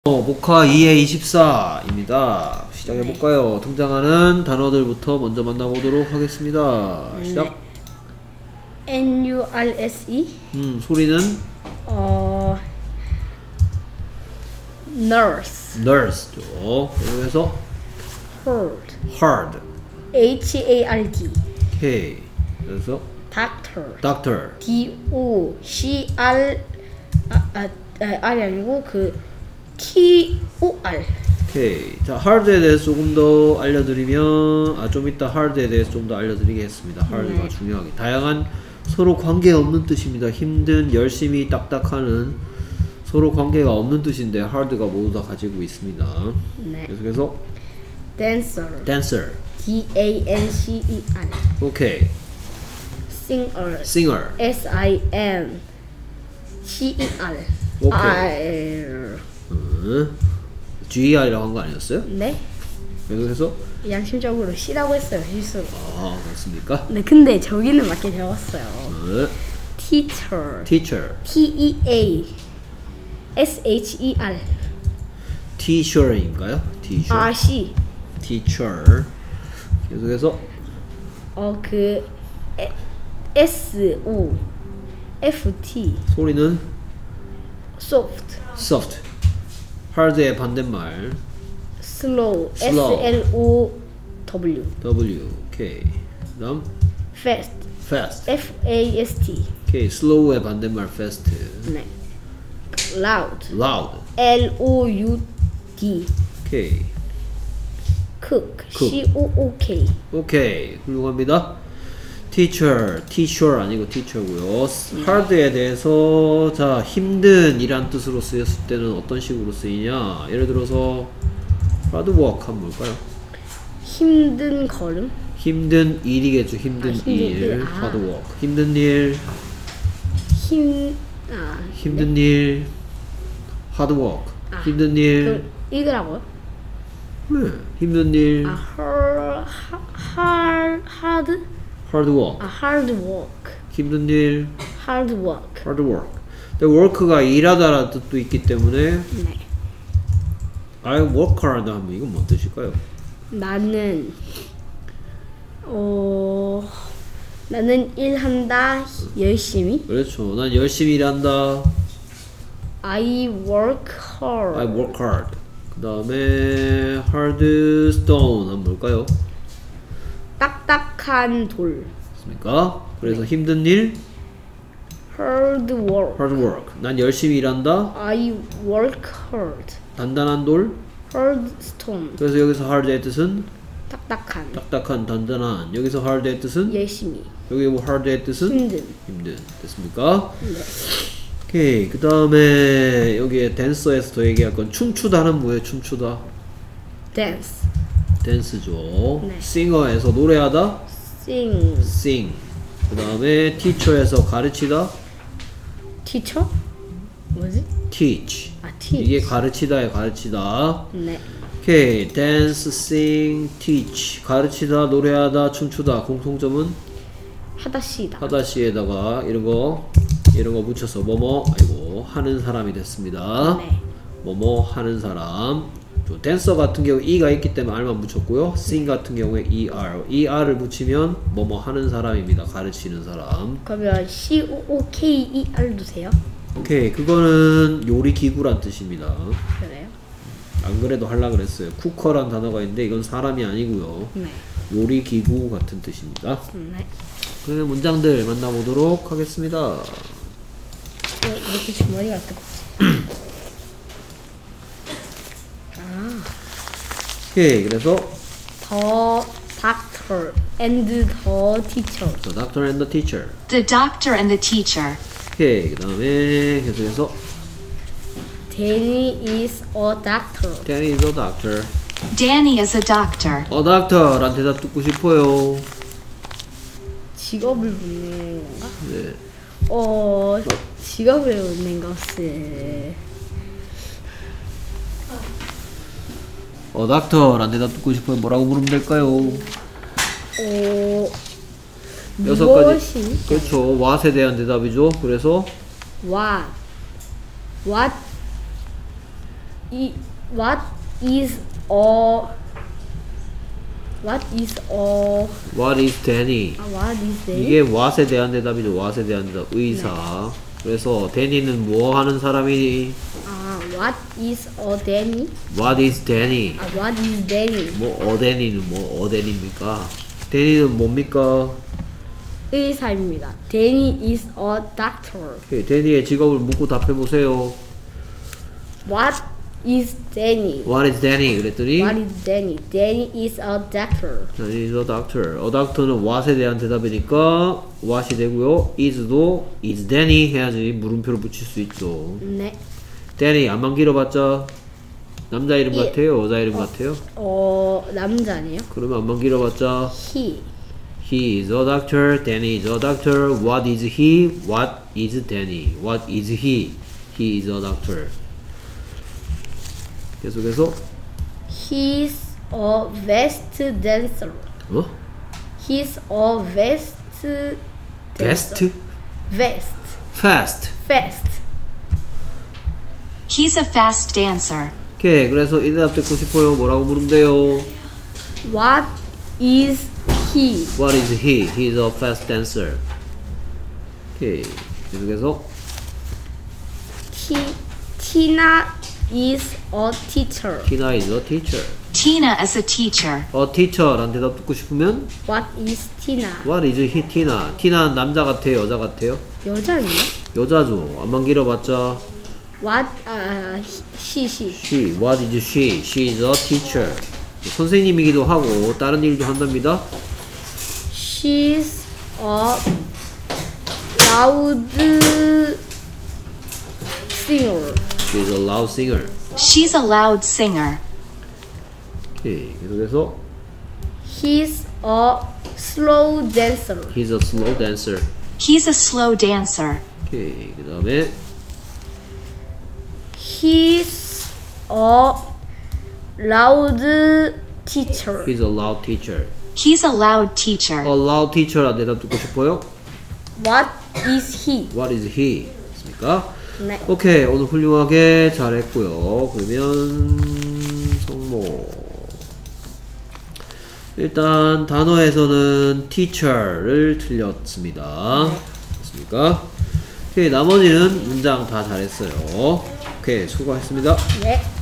모카 2의24입니다. 시작해볼까요? 등장하는 단어들부터 먼저 만나보도록 하겠습니다. 시작! NURSE 소리는? nurse죠. 그래서 hard HARD 오케이. 그래서 doctor DOCR R이 아니고 TOR. 오케이. 자, hard에 대해서 조금 더 알려드리면 좀 이따 hard에 대해서 좀 더 알려드리겠습니다. hard가 중요하게 다양한 서로 관계없는 뜻입니다. 힘든, 열심히, 딱딱하는 서로 관계가 없는 뜻인데 hard가 모두 다 가지고 있습니다. 네. 계속해서 dancer DANCER 오케이. singer SINCER 오케이. GER이라고 한 거 아니었어요? 네. 계속해서 양심적으로 C라고 했어요, 실수로. 그렇습니까? 네, 근데 저기는 맞게 적었어요. teacher teacher TEASHER teacher인가요? teacher C teacher 계속해서 SOFT 소리는 soft soft hard의 반대말 slow slow. SLOW W 오케이. 그다음 fast fast FAST 오케이. slow의 반대말 fast 네. loud loud LOUD 오케이. cook cook. COOK 오케이. 훌륭합니다. teacher 아니고 teacher고요. hard에 대해서 자, 힘든 이란 뜻으로 쓰였을 때는 어떤 식으로 쓰이냐? 예를 들어서 hard work 하면 뭘까요? 힘든 걸음 힘든 일이겠죠. 힘든 힘든 일. 일. hard work. 힘든 일. 힘든 일. hard work. 힘든 일. 그 읽으라고요? 네. 힘든 일. hard work. hard work 힘든 일. hard work hard work. 근데 work가 일하다라는 뜻도 있기 때문에 네. I work hard 하면 이건 뭔 뜻일까요? 나는 일한다 열심히 그렇죠. 난 열심히 일한다. I work hard I work hard. 그 다음에 hard stone 하면 뭘까요? 딱딱한 돌 맞습니까? 그래서 힘든 일 hard work hard work. 난 열심히 일한다. I work hard 단단한 돌. hard stone 그래서 여기서 hard의 뜻은 딱딱한 딱딱한, 단단한. 여기서 hard의 뜻은 열심히 여기 뭐 hard의 뜻은 힘든 됐습니까? 네. 오케이. 그 다음에 여기에 댄서에서 더 얘기할 건 춤추다는 뭐예요? 춤추다. dance 댄스죠. 네. 싱어에서 노래하다. sing 그 다음에 teacher에서 가르치다. teacher? 뭐지? teach. teach 이게 가르치다에 가르치다. 네. 오케이. dance, sing, teach. 가르치다, 노래하다, 춤추다. 공통점은 하다시다 하다시에다가 이런 거 붙여서 하는 사람이 됐습니다. 네. 하는 사람. 댄서 같은 경우 e가 있기 때문에 r만 붙였고요. sing 같은 경우에 er을 붙이면 하는 사람입니다. 가르치는 사람. 그러면 COOKER도 돼요? 오케이. 그거는 요리 기구란 뜻입니다. 그래요? 안 그래도 하려고 그랬어요. 쿠커란 단어가 있는데 이건 사람이 아니고요. 네. 요리 기구 같은 뜻입니다. 네. 그러면 문장들 만나보도록 하겠습니다. 이렇게 주머니가 뜨겁지? 오케이. 그래서 The doctor and the teacher. the doctor and the teacher. The doctor and the teacher. 오케이. 그 다음에 계속해서 Danny is a doctor. Danny is a doctor. Danny is a doctor. doctor란 대답 듣고 싶어요. 직업을 묻는 건가? 네. 직업을 묻는 것을 doctor란 대답 듣고 싶어요. 뭐라고 물으면 될까요? 여섯 가지. 무엇이? 그렇죠. what에 대한 대답이죠. 그래서 What what is Danny? what is Danny? 이게 what에 대한 대답이죠. what에 대한 대답. 의사. 그래서 Danny는 뭐 하는 사람이? What is Danny? What is Danny? What is Danny? Danny는 Danny입니까? Danny는 뭡니까? 의사입니다. Danny is a doctor. 오케이, Danny의 직업을 묻고 답해보세요. What is Danny? What is Danny? 그랬더니 What is Danny? Danny is a doctor. Danny is a doctor. A doctor는 what에 대한 대답이니까 what이 되고요. is도 is Danny 해야지 물음표를 붙일 수 있죠. 네. Danny 안만 길어봤자 남자 이름 예. 같아요? 여자 이름 같아요? 남자네요. 그러면 안만 길어봤자 He. He is a doctor. Danny is a doctor. What is he? What is Danny? What is he? He is a doctor. 계속해서 He's a best dancer. 어? He's a best dancer. Best? Fast. Fast. He's a fast dancer. 오케이, 그래서 이 대답 듣고 싶어요. 뭐라고 물으면 돼요? What is he? What is he? He is a fast dancer. 오케이, 계속해서 Tina is a teacher. Tina is a teacher. Tina is a teacher. A teacher란 대답 듣고 싶으면 What is Tina? What is he? Tina. Tina는 남자 같아요? 여자 같아요? 여자네요? 여자죠. 안만 길어봤자 What? She. She. What is she? She is a teacher. 선생님이기도 하고 다른 일도 한답니다. She's a loud singer. She is a loud singer. She's a loud singer. 오케이, 계속해서 He's a slow dancer. He's a slow dancer. He's a slow dancer. 오케이, 그 다음에 He's a loud teacher. He's a loud teacher. He's a loud teacher. A loud teacher란 대답 듣고 싶어요? What is he? What is he? 됐습니까? 네. 오케이, 오늘 훌륭하게 잘했고요. 그러면 성모. 일단 단어에서는 teacher를 틀렸습니다. 됐습니까? 오케이, 나머지는 문장 다 잘했어요. 오케이, 수고하셨습니다. 네.